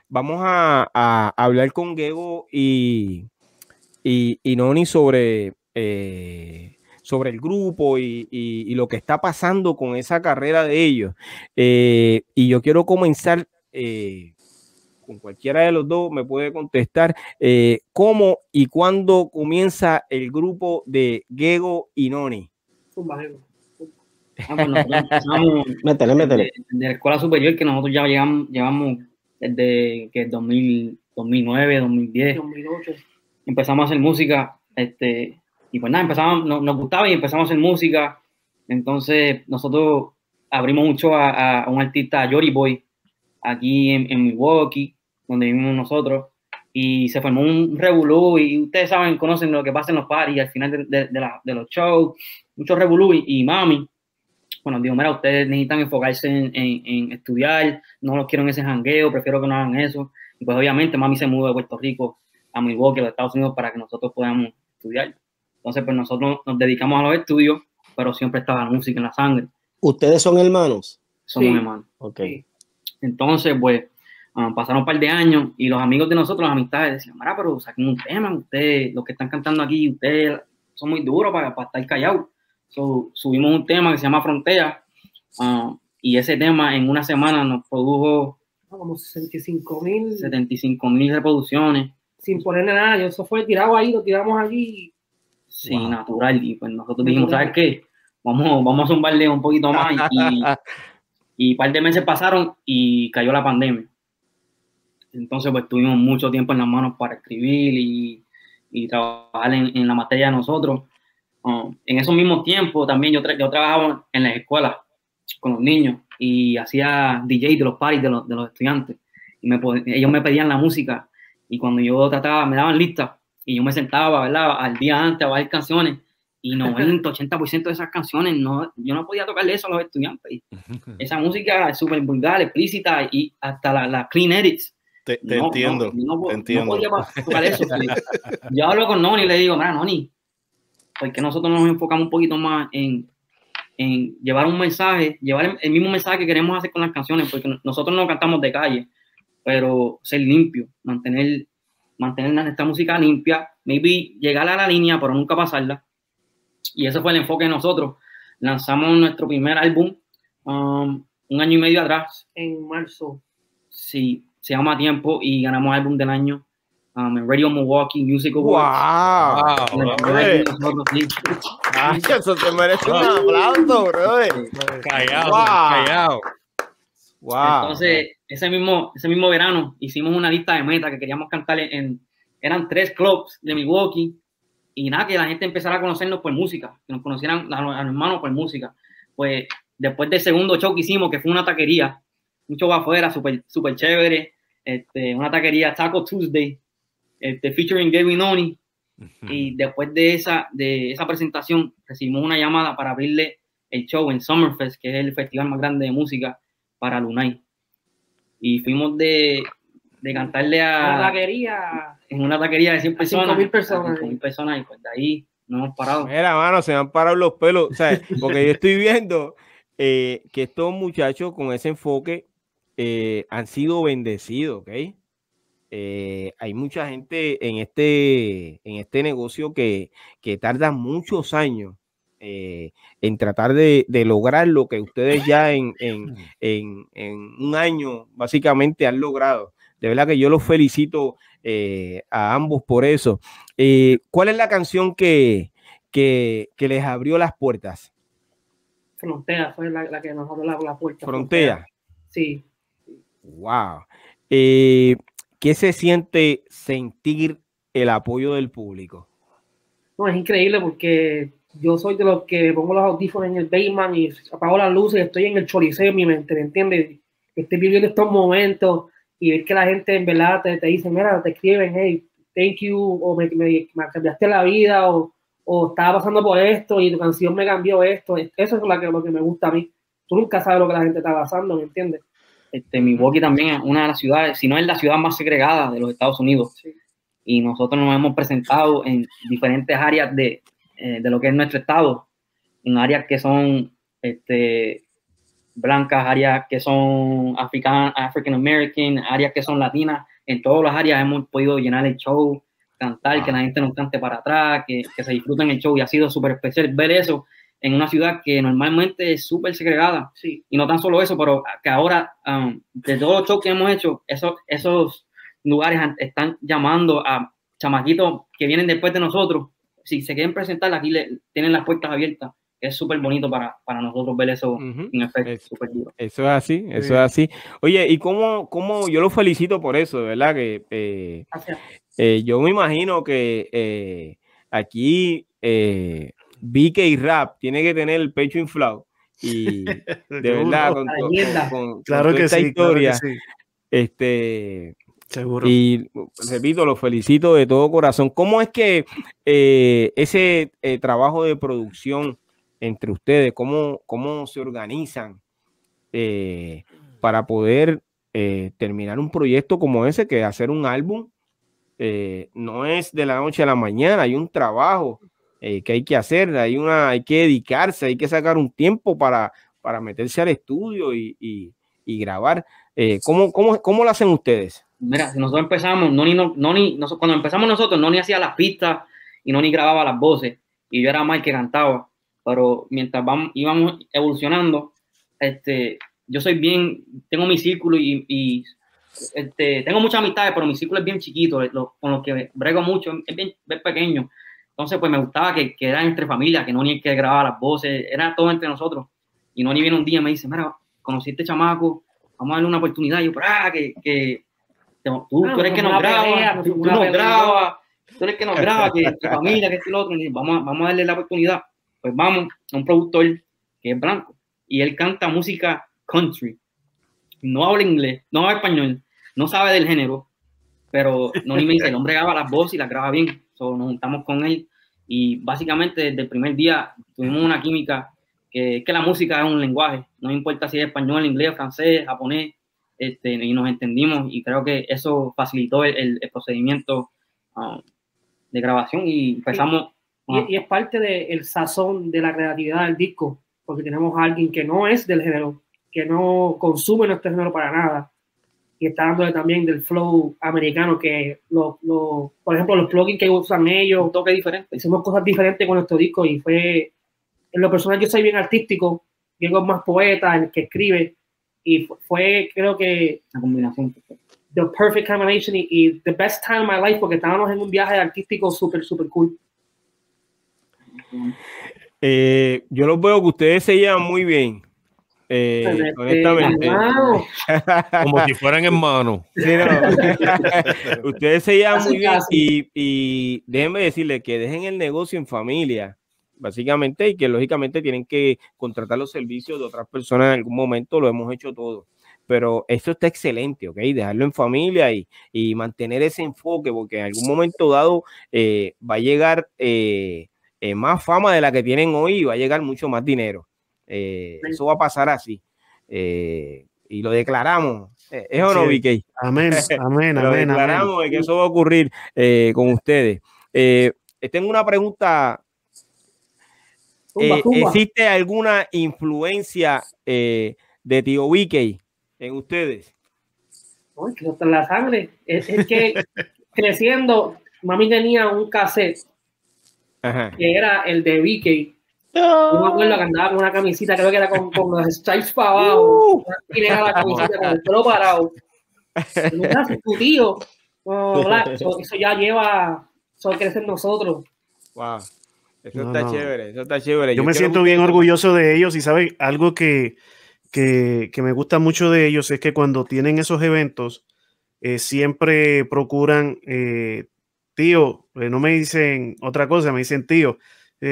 vamos a hablar con Gego y Noni sobre el grupo y lo que está pasando con esa carrera de ellos. Y yo quiero comenzar con cualquiera de los dos, me puede contestar cómo y cuándo comienza el grupo de Gego y Noni. Pues nosotros empezamos Métele. de la escuela superior, que nosotros ya llevamos desde que 2009, 2010. 2008. Empezamos a hacer música, y pues nada, nos gustaba y empezamos a hacer música. Entonces nosotros abrimos mucho a un artista, Jory Boy, aquí en Milwaukee, donde vivimos nosotros, y se formó un revolú, y ustedes saben, conocen lo que pasa en los parties al final de los shows, mucho revolú, y mami, bueno, digo, mira, ustedes necesitan enfocarse en estudiar, no los quiero en ese jangueo, prefiero que no hagan eso. Y pues obviamente mami se mudó de Puerto Rico a Milwaukee, a los Estados Unidos, para que nosotros podamos estudiar. Entonces, pues nosotros nos dedicamos a los estudios, pero siempre estaba la música en la sangre. ¿Ustedes son hermanos? Somos hermanos. Ok. Entonces, pues, pasaron un par de años y los amigos de nosotros, las amistades, decían, mira, pero saquen un tema, ustedes, los que están cantando aquí, ustedes son muy duros para estar callados. Subimos un tema que se llama Frontera, y ese tema en una semana nos produjo como 75,000 reproducciones. Sin ponerle nada, eso fue tirado ahí, lo tiramos allí. Sí, wow. Natural. Y pues nosotros dijimos, ¿sabes qué? Vamos a zumbarle un poquito más. Y un par de meses pasaron y cayó la pandemia. Entonces, pues tuvimos mucho tiempo en las manos para escribir y trabajar en la materia de nosotros. En esos mismos tiempos también yo trabajaba en las escuelas con los niños y hacía DJ de los parties de los estudiantes. Y ellos me pedían la música, y cuando yo trataba, me daban listas y yo me sentaba, ¿verdad?, al día antes a bailar canciones, y 90-80% de esas canciones yo no podía tocarle eso a los estudiantes. Esa música es súper vulgar, explícita, y hasta la clean edits. Te entiendo. No podía tocar eso. Yo hablo con Noni y le digo, mira, Noni, porque nosotros nos enfocamos un poquito más en llevar un mensaje, llevar el mismo mensaje que queremos hacer con las canciones, porque nosotros no cantamos de calle, pero ser limpio, mantener esta música limpia, maybe llegar a la línea, pero nunca pasarla. Y ese fue el enfoque de nosotros. Lanzamos nuestro primer álbum un año y medio atrás. En marzo. Sí, se llama Tiempo, y ganamos álbum del año en Radio Milwaukee Music Awards. ¡Wow! Eso te merece un aplauso, brother. Callado. Wow. Entonces, ese mismo verano hicimos una lista de metas que queríamos cantar eran 3 clubs de Milwaukee, y nada, que la gente empezara a conocernos por música, que nos conocieran a los hermanos por música. Pues después del segundo show que hicimos, que fue una taquería, un show afuera, súper chévere, una taquería, Taco Tuesday, featuring Gary Noni. Y después de esa presentación recibimos una llamada para abrirle el show en Summerfest, que es el festival más grande de música para Lunay. Y fuimos de cantarle en una taquería de 100 personas, 5,000 personas. 5,000 personas, y pues de ahí no hemos parado. Mira, mano, se me han parado los pelos, ¿sabes? Porque yo estoy viendo que estos muchachos con ese enfoque han sido bendecidos, ¿ok? Hay mucha gente en este negocio que tarda muchos años en tratar de lograr lo que ustedes ya en un año básicamente han logrado. De verdad que yo los felicito a ambos por eso. ¿Cuál es la canción que les abrió las puertas? Frontera fue la que nos abrió la puerta. ¿Frontera? Sí. Wow. ¿Qué se siente sentir el apoyo del público? No, es increíble, porque yo soy de los que pongo los audífonos en el basement y apago las luces y estoy en el choriceo en mi mente, ¿me entiendes? Estoy viviendo estos momentos y ves que la gente en verdad te dice, mira, te escriben, hey, thank you, o me cambiaste la vida, o estaba pasando por esto y tu canción me cambió esto. Eso es lo que me gusta a mí. Tú nunca sabes lo que la gente está pasando, ¿me entiendes? Milwaukee también es una de las ciudades, si no es la ciudad más segregada de los Estados Unidos. Sí. Y nosotros nos hemos presentado en diferentes áreas de lo que es nuestro estado, en áreas que son blancas, áreas que son African American, áreas que son latinas. En todas las áreas hemos podido llenar el show, cantar, que la gente nos cante para atrás, que se disfruten el show, y ha sido súper especial ver eso en una ciudad que normalmente es súper segregada. Sí. Y no tan solo eso, pero que ahora, de todos los shows que hemos hecho, esos lugares están llamando a chamaquitos que vienen después de nosotros. Si se quieren presentar, aquí tienen las puertas abiertas. Es súper bonito para nosotros ver eso en efecto, súper duro. Eso es así, eso es así. Oye, y cómo yo lo felicito por eso, de verdad que yo me imagino que aquí BK Rap tiene que tener el pecho inflado y de verdad con claro que esta sí, historia, claro que sí. Seguro. Y repito, lo felicito de todo corazón. ¿Cómo es que ese trabajo de producción entre ustedes, cómo se organizan para poder terminar un proyecto como ese, que hacer un álbum no es de la noche a la mañana, hay un trabajo que hay que hacer, hay que dedicarse, hay que sacar un tiempo para meterse al estudio y grabar. ¿Cómo lo hacen ustedes? Mira, si nosotros empezamos, cuando empezamos nosotros, Noni hacía las pistas y Noni grababa las voces y yo era más el que cantaba, pero mientras íbamos evolucionando, yo tengo mi círculo y tengo muchas amistades, pero mi círculo es bien chiquito, con los que brego mucho, es bien pequeño. Entonces, pues me gustaba que era entre familia, que Noni el que grababa las voces, era todo entre nosotros. Y Noni viene un día y me dice, mira, conocí a este chamaco, vamos a darle una oportunidad. Y yo, tú eres que nos graba, tú eres que nos graba, que familia, que esto y lo otro. Y vamos a darle la oportunidad. Pues vamos a un productor que es blanco y él canta música country. No habla inglés, no habla español, no sabe del género, pero Noni me dice, el hombre graba las voces y las graba bien. So, nos juntamos con él y básicamente desde el primer día tuvimos una química que la música es un lenguaje, no importa si es español, inglés, francés, japonés, y nos entendimos y creo que eso facilitó el procedimiento de grabación y empezamos. Y es parte del sazón de la creatividad del disco, porque tenemos a alguien que no es del género, que no consume nuestro género para nada, y está dándole también del flow americano, que por ejemplo los plugins que usan ellos, un toque diferente. Hicimos cosas diferentes con nuestro disco y fue, en lo personal yo soy bien artístico, Diego es más poeta, el que escribe, y fue creo que la combinación, the perfect combination y the best time of my life, porque estábamos en un viaje artístico súper cool. Yo los veo que ustedes se llevan muy bien. Honestamente, como si fueran hermanos. Sí, no. Ustedes se llevan muy bien y déjenme decirles que dejen el negocio en familia, básicamente, y que lógicamente tienen que contratar los servicios de otras personas en algún momento, lo hemos hecho todo, pero esto está excelente, ¿ok? Dejarlo en familia y mantener ese enfoque, porque en algún momento dado va a llegar más fama de la que tienen hoy y va a llegar mucho más dinero. Eso va a pasar así y lo declaramos, ¿es o no, BK? Amén, amén, lo amén, declaramos amén. de que eso va a ocurrir con ustedes. Tengo una pregunta. ¿Existe alguna influencia de Tío BK en ustedes? No, es que eso está en la sangre. Es que creciendo, mami tenía un cassette que era el de BK. Yo me acuerdo que andaba con una camisita, creo que era con los stripes para abajo. Y era la camisita con el pelo parado. Tu tío. Eso ya lleva, eso crece en nosotros. Wow. Eso está chévere, eso está chévere. Yo me siento bien orgulloso de ellos y, ¿sabes? Algo que me gusta mucho de ellos es que cuando tienen esos eventos, siempre procuran, tío, no me dicen otra cosa, me dicen tío,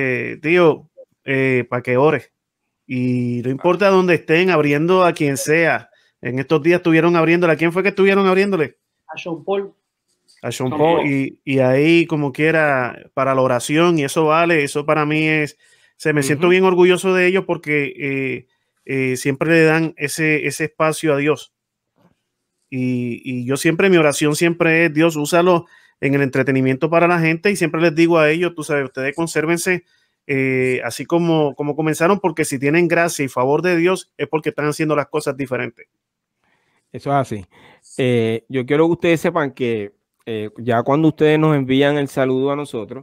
para que ores. Y no importa dónde estén, abriendo a quien sea. En estos días estuvieron abriéndole. ¿A quién fue que estuvieron abriéndole? A Sean Paul. A Sean Paul. Y ahí como quiera para la oración, y eso vale, eso para mí es, me siento bien orgulloso de ellos porque siempre le dan ese espacio a Dios. Y yo siempre, mi oración siempre es, Dios, úsalo en el entretenimiento para la gente, y siempre les digo a ellos, tú sabes, ustedes consérvense así como comenzaron, porque si tienen gracia y favor de Dios es porque están haciendo las cosas diferentes. Eso es así. Yo quiero que ustedes sepan que ya cuando ustedes nos envían el saludo a nosotros,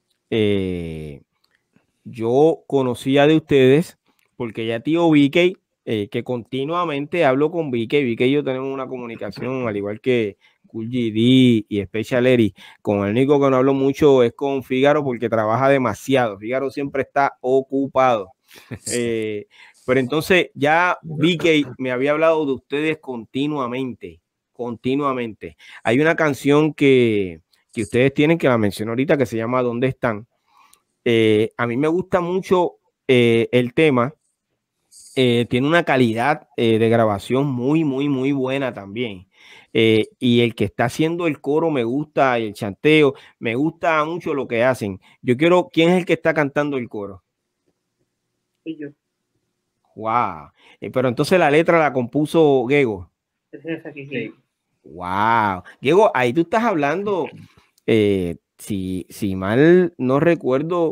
yo conocía de ustedes porque ya tío Vicky, que continuamente hablo con Vicky y yo tenemos una comunicación al igual que Cool GD y Special Eri. Con el único que no hablo mucho es con Fígaro porque trabaja demasiado. Fígaro siempre está ocupado. Pero entonces ya Vicky me había hablado de ustedes continuamente. Hay una canción que ustedes tienen, que la menciono ahorita, que se llama ¿Dónde están? A mí me gusta mucho el tema. Tiene una calidad de grabación muy buena también. Y el que está haciendo el coro me gusta, y el chanteo, me gusta mucho lo que hacen. Yo quiero, ¿quién es el que está cantando el coro? Y yo. Wow. Pero entonces la letra la compuso Gego. Sí. Wow. Gego, ahí tú estás hablando, si mal no recuerdo,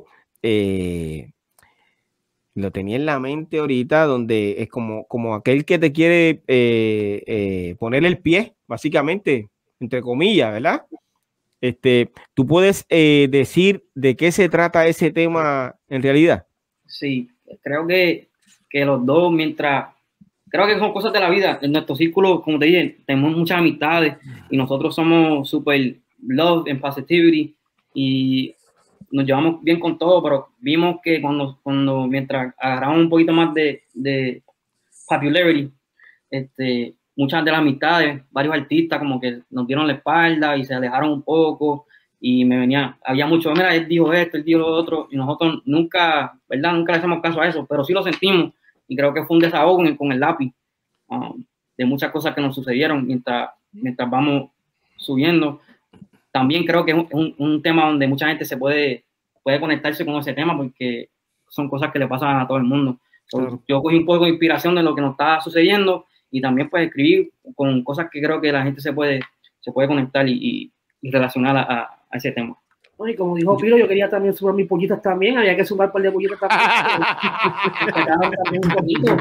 lo tenía en la mente ahorita, donde es como aquel que te quiere poner el pie, básicamente, entre comillas, ¿verdad? ¿Tú puedes decir de qué se trata ese tema en realidad? Sí, creo que los dos, creo que son cosas de la vida. En nuestro círculo, como te dije, tenemos muchas amistades y nosotros somos super love and positivity y nos llevamos bien con todo, pero vimos que mientras agarramos un poquito más de popularity, muchas de las amistades, varios artistas como que nos dieron la espalda y se alejaron un poco y había mucho, mira, él dijo esto, él dijo lo otro, y nosotros nunca, ¿verdad? Nunca le hacemos caso a eso, pero sí lo sentimos y creo que fue un desahogo con el lápiz de muchas cosas que nos sucedieron mientras vamos subiendo. También creo que es un tema donde mucha gente se puede conectarse con ese tema porque son cosas que le pasan a todo el mundo. Claro. Yo cogí un poco de inspiración de lo que nos está sucediendo y también pues escribir con cosas que creo que la gente se puede conectar y relacionar a ese tema. Y como dijo Pilo, yo quería también sumar mis pollitas también, había que sumar un par de pollitas también un poquito.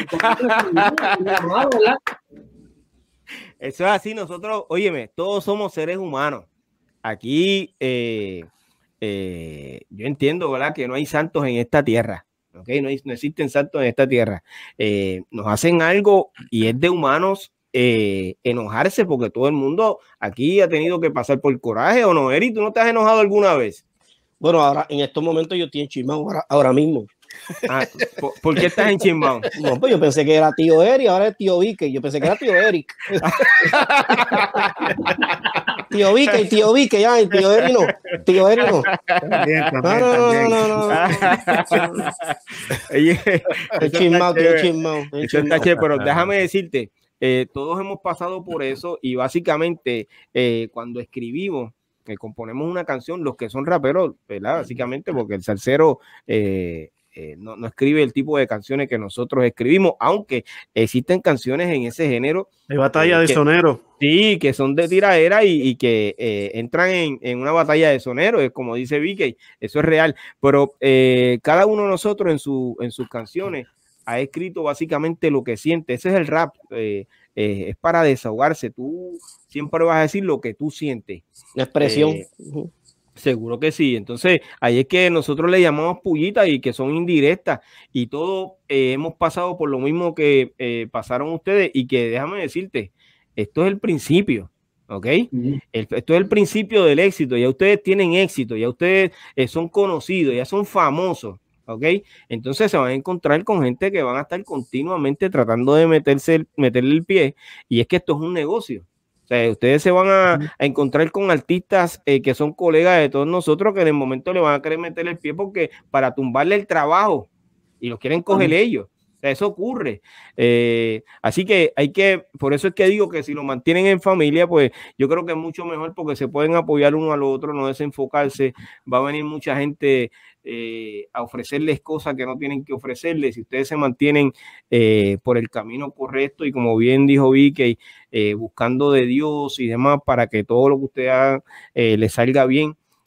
Eso es así, nosotros, óyeme, todos somos seres humanos. Aquí yo entiendo, ¿verdad? Que no hay santos en esta tierra, ¿ok? No existen santos en esta tierra. Nos hacen algo y es de humanos enojarse porque todo el mundo aquí ha tenido que pasar por coraje, ¿o no, Eri? ¿Tú no te has enojado alguna vez? Bueno, ahora en estos momentos yo estoy enchismado ahora mismo. ¿Por qué estás enchismado? No, pues yo pensé que era tío Eric, ahora es tío Vicky. Yo pensé que era tío Eric. Tío Vicky, ay, tío Eric no. Tío Eric no. No. Estoy chismado. Eso está chévere, pero déjame decirte, todos hemos pasado por eso y básicamente cuando escribimos, componemos una canción, los que son raperos, ¿verdad? Básicamente porque el salsero no escribe el tipo de canciones que nosotros escribimos, aunque existen canciones en ese género. Hay batalla de soneros. Sí, que son de tiraera y que entran en una batalla de soneros, es como dice Vicky, eso es real, pero cada uno de nosotros en sus canciones ha escrito básicamente lo que siente. Ese es el rap, es para desahogarse. Tú siempre vas a decir lo que tú sientes. La expresión. Seguro que sí. Entonces, ahí es que nosotros le llamamos pullitas y que son indirectas. Y todos hemos pasado por lo mismo que pasaron ustedes. Y que déjame decirte, esto es el principio. ¿Ok? Esto es el principio del éxito. Ya ustedes tienen éxito, ya ustedes son conocidos, ya son famosos. ¿Ok? Entonces se van a encontrar con gente que van a estar continuamente tratando de meterle el pie. Y es que esto es un negocio. O sea, ustedes se van a encontrar con artistas que son colegas de todos nosotros que en el momento le van a querer meter el pie porque para tumbarle el trabajo y los quieren coger ellos. O sea, eso ocurre. Así que por eso es que digo que si lo mantienen en familia, pues yo creo que es mucho mejor porque se pueden apoyar uno al otro, no desenfocarse. Va a venir mucha gente a ofrecerles cosas que no tienen que ofrecerles. Si ustedes se mantienen por el camino correcto y como bien dijo Vicky, buscando de Dios y demás para que todo lo que ustedes hagan les salga bien,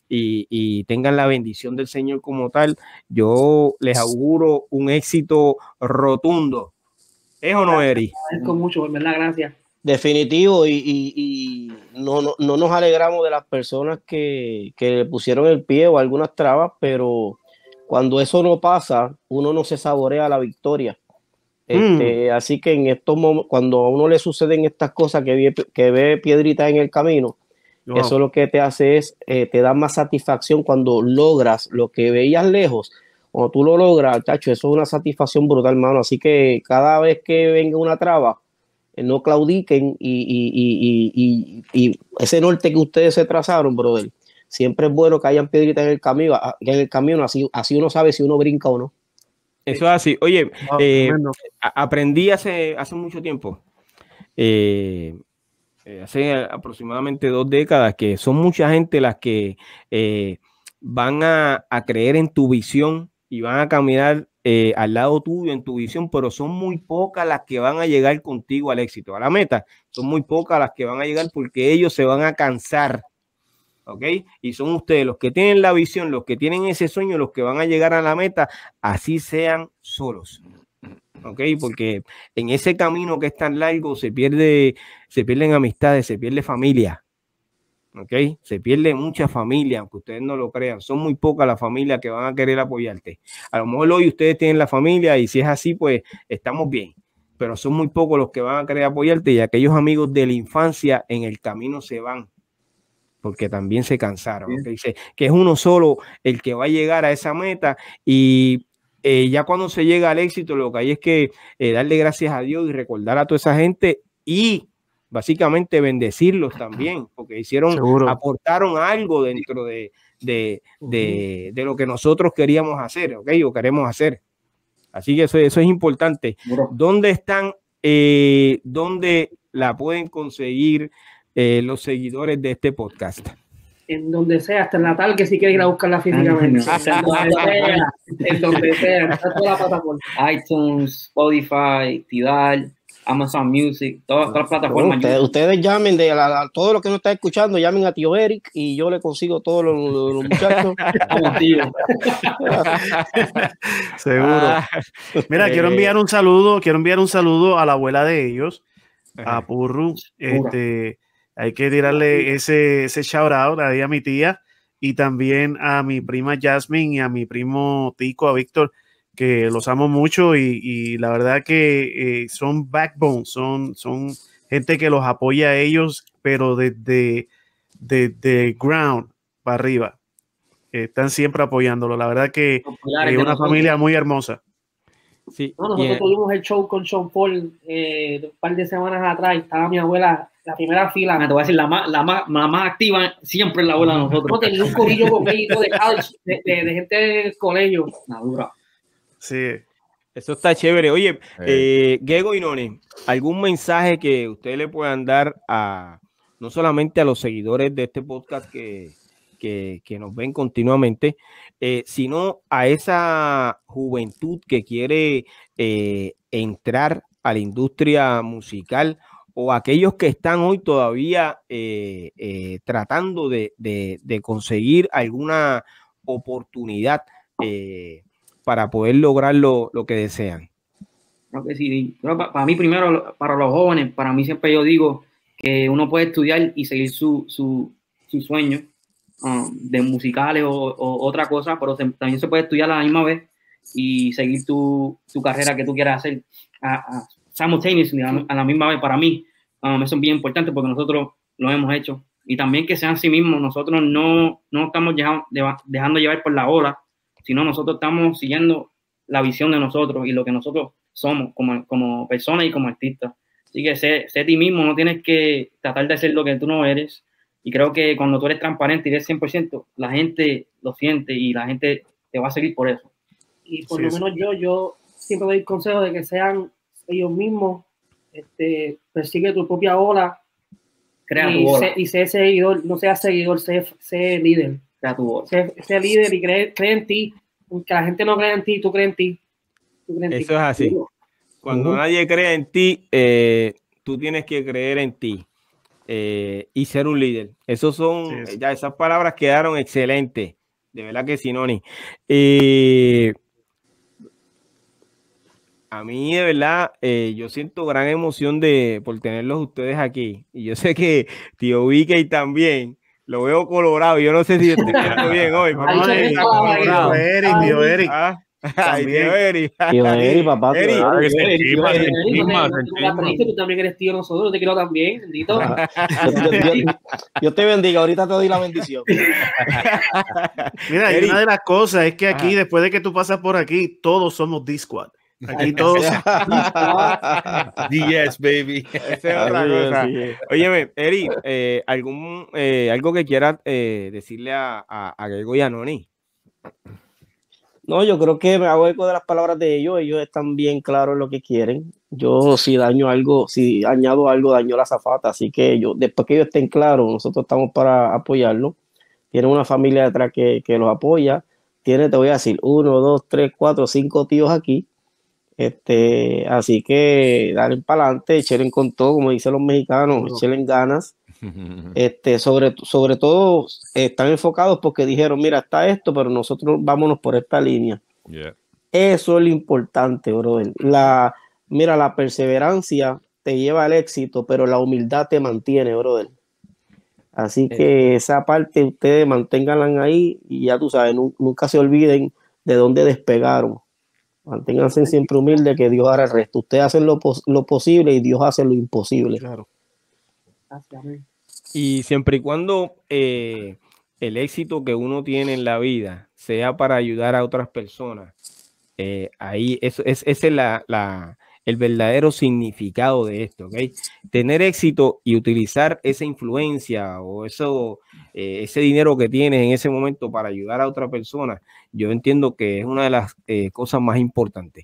y tengan la bendición del Señor como tal, yo les auguro un éxito rotundo. ¿Es o no, Eri? Agradezco mucho, ¿verdad? Gracias. Definitivo, y no nos alegramos de las personas que le pusieron el pie o algunas trabas, pero cuando eso no pasa, uno no se saborea la victoria. Así que en estos momentos, cuando a uno le suceden estas cosas, que ve piedritas en el camino, eso lo que te hace es, te da más satisfacción cuando logras lo que veías lejos. Cuando tú lo logras, chacho, eso es una satisfacción brutal, hermano. Así que cada vez que venga una traba, no claudiquen y ese norte que ustedes se trazaron, brother, siempre es bueno que hayan piedritas en el camino, así uno sabe si uno brinca o no. Eso es así. Oye, aprendí hace mucho tiempo, hace aproximadamente 2 décadas, que son mucha gente las que van a creer en tu visión y van a caminar al lado tuyo en tu visión, pero son muy pocas las que van a llegar contigo al éxito, a la meta. Son muy pocas las que van a llegar porque ellos se van a cansar. ¿Ok? Y son ustedes los que tienen la visión, los que tienen ese sueño, los que van a llegar a la meta, así sean solos. ¿Ok? Porque en ese camino que es tan largo se pierden amistades, se pierde familia. ¿Ok? Se pierde mucha familia, aunque ustedes no lo crean. Son muy pocas las familias que van a querer apoyarte. A lo mejor hoy ustedes tienen la familia y si es así, pues estamos bien. Pero son muy pocos los que van a querer apoyarte y aquellos amigos de la infancia en el camino se van, porque también se cansaron. ¿Okay? Que es uno solo el que va a llegar a esa meta y ya cuando se llega al éxito, lo que hay es que darle gracias a Dios y recordar a toda esa gente y básicamente bendecirlos también, porque aportaron algo dentro de lo que nosotros queríamos hacer, ¿ok? O queremos hacer. Así que eso es importante. ¿Dónde están? ¿Dónde la pueden conseguir los seguidores de este podcast? En donde sea, hasta en la tal, que si quieres ir a buscarla físicamente. En donde sea, en toda la plataforma. iTunes, Spotify, Tidal, Amazon Music, todas las plataformas. Ustedes llamen todo lo que no está escuchando, llamen a tío Eric y yo le consigo todos los muchachos. Seguro. Mira, quiero enviar un saludo a la abuela de ellos, a Purru. Hay que tirarle ese shout out a mi tía y también a mi prima Jasmine y a mi primo Tico, a Víctor, que los amo mucho y la verdad que son backbone, son gente que los apoya a ellos, pero desde ground para arriba. Están siempre apoyándolo. La verdad que es una familia muy hermosa. Sí, nosotros tuvimos el show con Sean Paul un par de semanas atrás. Estaba mi abuela, la primera fila. Te voy a decir, la más activa siempre es la abuela de nosotros. No, tenía un corillo conmigo de college, de gente del colegio. Madura. Sí. Eso está chévere. Oye, Gego y Noni, ¿algún mensaje que ustedes le puedan dar no solamente a los seguidores de este podcast que nos ven continuamente, sino a esa juventud que quiere entrar a la industria musical o aquellos que están hoy todavía tratando de conseguir alguna oportunidad para poder lograr lo que desean? Creo que sí. Para mí primero, para los jóvenes, para mí siempre yo digo que uno puede estudiar y seguir su sueño de musicales o otra cosa, pero también se puede estudiar a la misma vez y seguir tu carrera que tú quieras hacer simultaneously, a la misma vez. Para mí eso es bien importante porque nosotros lo hemos hecho. Y también que sean sí mismos. Nosotros no estamos dejando llevar por la ola, sino nosotros estamos siguiendo la visión de nosotros y lo que nosotros somos como personas y como artistas. Así que sé ti mismo, no tienes que tratar de ser lo que tú no eres. Y creo que cuando tú eres transparente y eres 100%, la gente lo siente y la gente te va a seguir por eso. Y por lo menos yo siempre doy consejo de que sean ellos mismos, persigue tu propia ola, crea tu ola. Y sé seguidor, no seas seguidor, sé líder. Crea tu ola. Sé líder y cree en ti. Aunque la gente no cree en ti, tú crees en ti. Eso es así. Cuando nadie cree en ti, tú tienes que creer en ti. y ser un líder. Esos son, Sí. ya esas palabras quedaron excelentes. De verdad que sí, Noni. A mí, de verdad, yo siento gran emoción por tenerlos ustedes aquí. Y yo sé que tío Vicky también. Lo veo colorado. Yo no sé si estoy viendo bien hoy, pero no sé si está colorado. Tío Eric. Ay, tío Eric. Tío Eric, papá, tío Eric. Eric. Se enchisma, se enchisma, se Tú enchisma. también eres tío de nosotros, te quiero también, bendito. Dios te bendiga, ahorita te doy la bendición. Mira, y Eric. una de las cosas es que aquí, Ajá. después de que tú pasas por aquí, todos somos D-Squad. Aquí todos. Yes, baby. Esa es otra Así es, cosa. así es. Óyeme, Eric, algo que quieras decirle a Grego y a Noni. No, yo creo que me hago eco de las palabras de ellos. Ellos están bien claros en lo que quieren. Yo si daño algo, si añado algo, daño la azafata. Así que después que ellos estén claros, nosotros estamos para apoyarlos. Tienen una familia detrás que los apoya. Te voy a decir, 1, 2, 3, 4, 5 tíos aquí. Así que dale para adelante, echen con todo, como dicen los mexicanos, echen ganas. Sobre todo están enfocados porque dijeron, mira, está esto, pero nosotros vámonos por esta línea. Yeah. Eso es lo importante, brother. Mira, la perseverancia te lleva al éxito, pero la humildad te mantiene, brother. Así que esa parte ustedes manténganla ahí y ya tú sabes, nunca se olviden de dónde despegaron. Manténganse siempre humildes, que Dios hará el resto. Ustedes hacen lo posible y Dios hace lo imposible. Claro. Gracias, amén. Y siempre y cuando el éxito que uno tiene en la vida sea para ayudar a otras personas, ahí ese es el verdadero significado de esto, ¿ok? Tener éxito y utilizar esa influencia o ese dinero que tienes en ese momento para ayudar a otra persona, yo entiendo que es una de las cosas más importantes.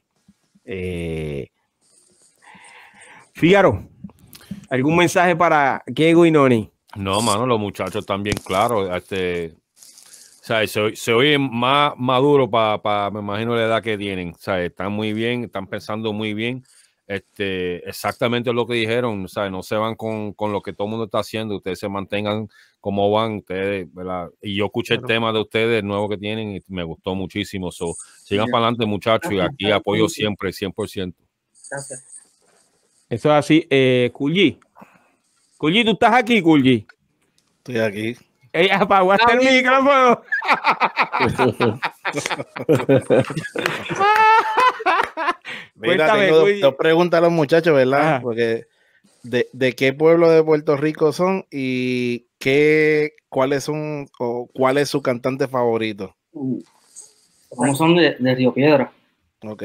Fígaro, ¿algún mensaje para Diego y Noni? No, mano, los muchachos están bien claros. O sea, se oye más maduro para, me imagino, la edad que tienen. O sea, están muy bien, están pensando muy bien. Exactamente lo que dijeron. O sea, no se van con lo que todo el mundo está haciendo. Ustedes se mantengan como van. Ustedes, ¿verdad? Y yo escuché el tema de ustedes, el nuevo que tienen, y me gustó muchísimo. Sigan para adelante, muchachos, y aquí apoyo siempre, 100%. Gracias. Eso es así. Kulji, ¿tú estás aquí, Kulji? Estoy aquí. Ella apagaste el micrófono. Mira, Cuéntame, tengo Kulji. dos preguntas a los muchachos, ¿verdad? Ajá. Porque de qué pueblo de Puerto Rico son y cuál es su cantante favorito. ¿Cómo son de Río Piedra? Ok.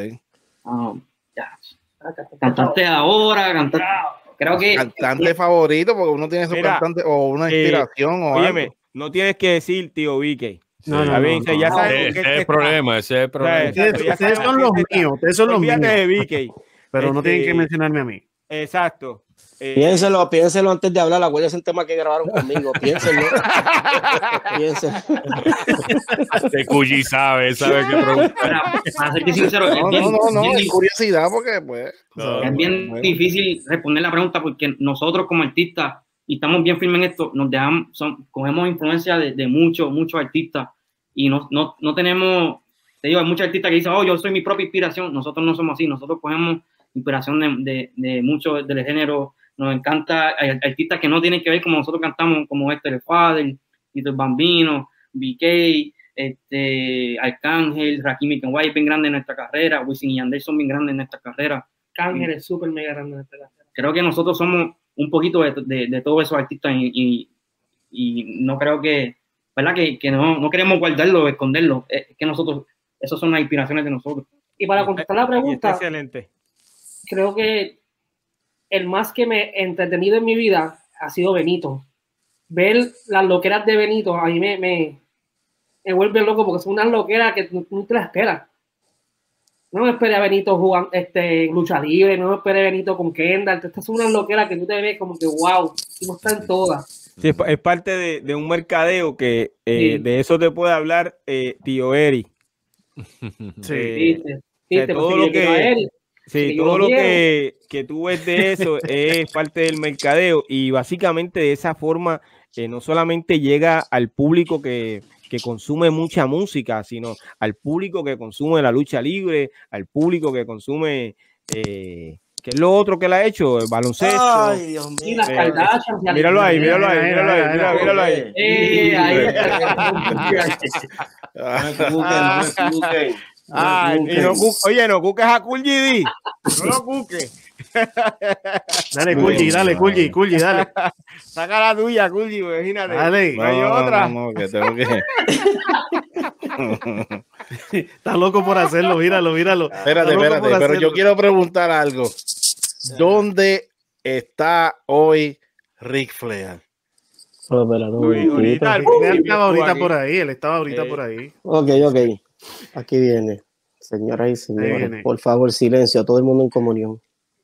Ya. Cantante ahora, cantante. Creo que. Cantante favorito, porque uno tiene su Mira, cantante o una inspiración o óyeme, algo. no tienes que decir tío Vicky. No, Está bien, ya sabes Ese es el problema, ese es el problema. Ustedes son los míos, ustedes son los míos. Olvídate de Vicky. Pero no tienen que mencionarme a mí. Exacto. Piénselo antes de hablar. Acuérdense el tema que grabaron conmigo. Piénsenlo. Piénsenlo. Este Cuyi sabe qué pregunta. Para ser sincero, No, es curiosidad porque pues. es bien difícil responder la pregunta porque nosotros como artistas, y estamos bien firmes en esto, cogemos influencia de muchos artistas y no tenemos, te digo, hay muchos artistas que dicen, yo soy mi propia inspiración. Nosotros no somos así, nosotros cogemos inspiración de muchos del género. Nos encanta, hay artistas que no tienen que ver como nosotros cantamos, como el Father, Tito el Bambino, BK, Arcángel, Rakim y Kenway, bien grande en nuestra carrera, Wisin y Yandel son bien grandes en nuestra carrera. Cángel es súper mega grande en esta carrera. Creo que nosotros somos un poquito de todos esos artistas y no creo que, ¿verdad? Que no queremos guardarlo, esconderlo. Es que nosotros, esas son las inspiraciones de nosotros. Y para contestar la pregunta, Excelente. creo que el más que me he entretenido en mi vida ha sido Benito. Ver las loqueras de Benito a mí me vuelve loco porque son unas loqueras que no te las esperas. No me esperé a Benito jugando lucha libre, no me esperé a Benito con Kendall. Estas son unas loqueras que tú te ves como que wow, no están todas. Sí, es parte de un mercadeo que de eso te puede hablar tío Eri. Sí. Todo lo que Sí, todo lo que tú ves de eso es parte del mercadeo y básicamente de esa forma no solamente llega al público que consume mucha música, sino al público que consume la lucha libre, al público que consume, ¿qué es lo otro que le ha hecho? El baloncesto. Ay, Dios mío. Y las Kardashians. Míralo ahí. Míralo ahí. Oye, no cuques a Cool GD. No lo cuques. Dale, Cool G, dale. Saca la tuya, Cool G, imagínate. Dale. No hay otra. No, que tengo que... Está loco por hacerlo, míralo. Espérate, pero yo quiero preguntar algo. ¿Dónde está hoy Ric Flair? Él estaba ahorita por ahí. Ok. Aquí viene. Señoras y señores, por favor, silencio. Todo el mundo en comunión.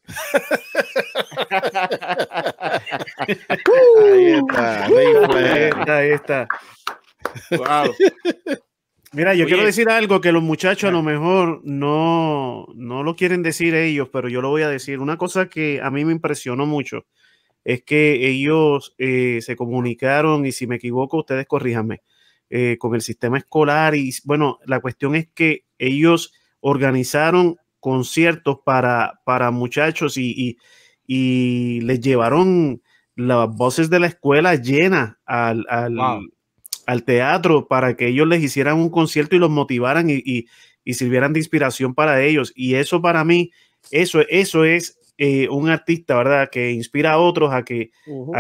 Ahí está. Wow. Mira, yo quiero decir algo que los muchachos a lo mejor no lo quieren decir ellos, pero yo lo voy a decir. Una cosa que a mí me impresionó mucho es que ellos se comunicaron, y si me equivoco, ustedes corríjanme, con el sistema escolar. Y bueno, la cuestión es que ellos organizaron conciertos para muchachos y les llevaron las voces de la escuela llenas al teatro para que ellos les hicieran un concierto y los motivaran y sirvieran de inspiración para ellos. Y eso para mí, eso es un artista, ¿verdad? Que inspira a otros a que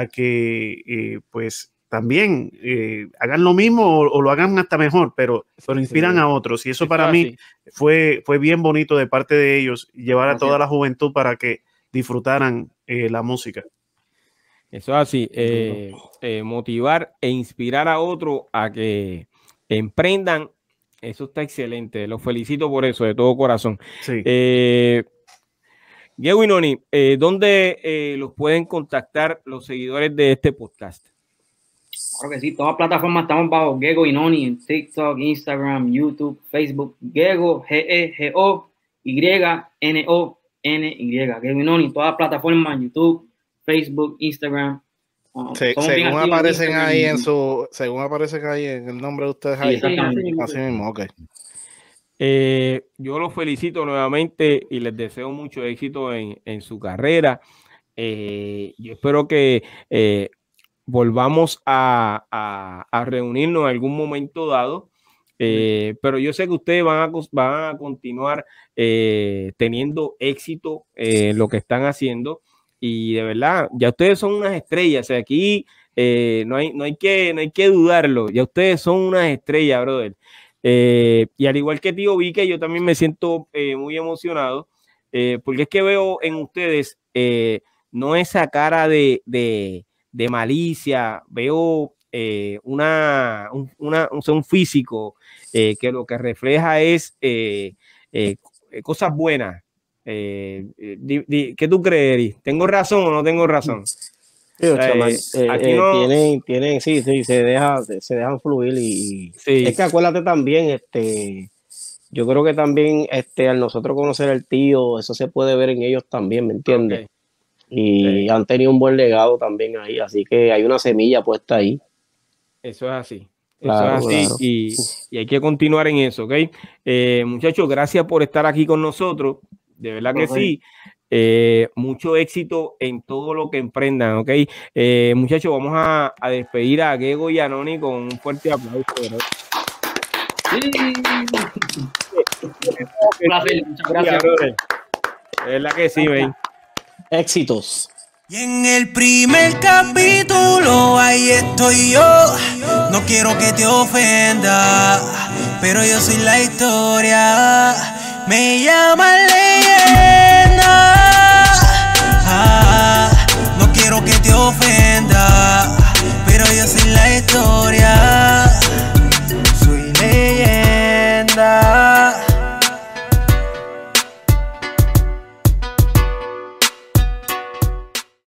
pues también hagan lo mismo o lo hagan hasta mejor, pero inspiran a otros. Y eso para mí fue bien bonito de parte de ellos, llevar a toda la juventud para que disfrutaran la música. Eso es así, motivar e inspirar a otros a que emprendan. Eso está excelente, los felicito por eso de todo corazón. Sí. Gego y Noni, ¿dónde los pueden contactar los seguidores de este podcast? Claro que sí, todas las plataformas estamos bajo Gego y Noni, en TikTok, Instagram, YouTube, Facebook. Gego, G-E-G-O-Y-N-O-N-Y, Gego y Noni, todas las plataformas, YouTube, Facebook, Instagram. Según aparecen ahí en el nombre de ustedes ahí. Así mismo, ok. Yo los felicito nuevamente y les deseo mucho éxito en su carrera. Yo espero que volvamos a reunirnos en algún momento dado, pero yo sé que ustedes van a continuar teniendo éxito en lo que están haciendo. Y de verdad, ya ustedes son unas estrellas. O sea, aquí no hay que dudarlo. Ya ustedes son unas estrellas, brother. Y al igual que tío Vique, yo también me siento muy emocionado porque es que veo en ustedes no esa cara de malicia. Veo un físico que lo que refleja es cosas buenas. ¿Qué tú crees, Eri? ¿Tengo razón o no tengo razón? Aquí no... tienen, sí, se dejan fluir y es que acuérdate también, yo creo que también al nosotros conocer al tío, eso se puede ver en ellos también, ¿me entiendes? Okay. Y han tenido un buen legado también ahí, así que hay una semilla puesta ahí. Eso es así. Claro. Y hay que continuar en eso, ¿ok? Muchachos, gracias por estar aquí con nosotros. De verdad que sí. Mucho éxito en todo lo que emprendan, ¿ok? Muchachos, vamos a despedir a Gego y a Noni con un fuerte aplauso, ¿verdad? Muchas gracias. De verdad que sí, ven. Éxitos. Y en el primer capítulo ahí estoy yo. No quiero que te ofenda, pero yo soy la historia. Me llaman leyenda. No quiero que te ofenda, pero yo soy la historia. Soy leyenda.